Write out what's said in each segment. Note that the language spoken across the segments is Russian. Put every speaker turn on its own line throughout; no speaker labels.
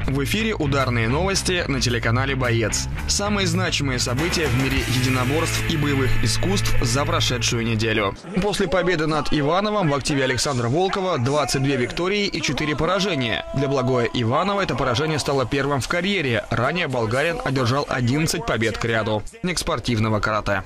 В эфире ударные новости на телеканале «Боец». Самые значимые события в мире единоборств и боевых искусств за прошедшую неделю. После победы над Ивановым в активе Александра Волкова 22 виктории и 4 поражения. Для Благоя Иванова это поражение стало первым в карьере. Ранее болгарин одержал 11 побед к ряду. Спортивного карате.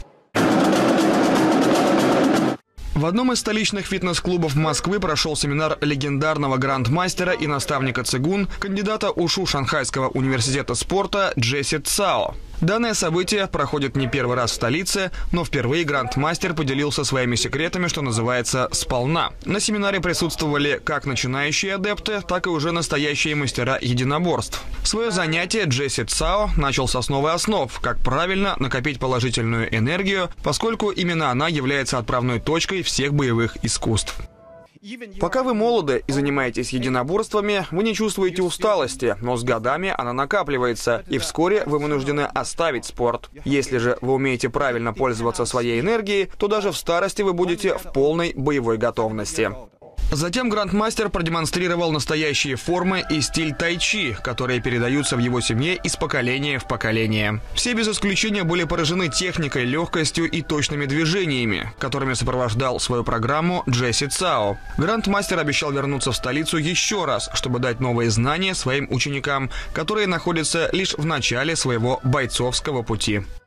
В одном из столичных фитнес-клубов Москвы прошел семинар легендарного грандмастера и наставника цигун, кандидата УШУ Шанхайского университета спорта Джесси Цао. Данное событие проходит не первый раз в столице, но впервые грандмастер поделился своими секретами, что называется, сполна. На семинаре присутствовали как начинающие адепты, так и уже настоящие мастера единоборств. Свое занятие Джесси Цао начал с основы основ, как правильно накопить положительную энергию, поскольку именно она является отправной точкой всех боевых искусств. Пока вы молоды и занимаетесь единоборствами, вы не чувствуете усталости, но с годами она накапливается, и вскоре вы вынуждены оставить спорт. Если же вы умеете правильно пользоваться своей энергией, то даже в старости вы будете в полной боевой готовности. Затем грандмастер продемонстрировал настоящие формы и стиль тайчи, которые передаются в его семье из поколения в поколение. Все без исключения были поражены техникой, легкостью и точными движениями, которыми сопровождал свою программу Джесси Цао. Грандмастер обещал вернуться в столицу еще раз, чтобы дать новые знания своим ученикам, которые находятся лишь в начале своего бойцовского пути.